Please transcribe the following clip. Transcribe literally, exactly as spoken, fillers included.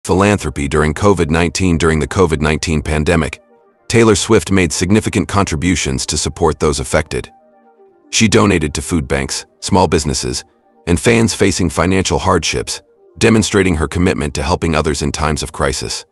Philanthropy during COVID nineteen. During the COVID nineteen pandemic, Taylor Swift made significant contributions to support those affected. She donated to food banks, small businesses, and fans facing financial hardships, demonstrating her commitment to helping others in times of crisis.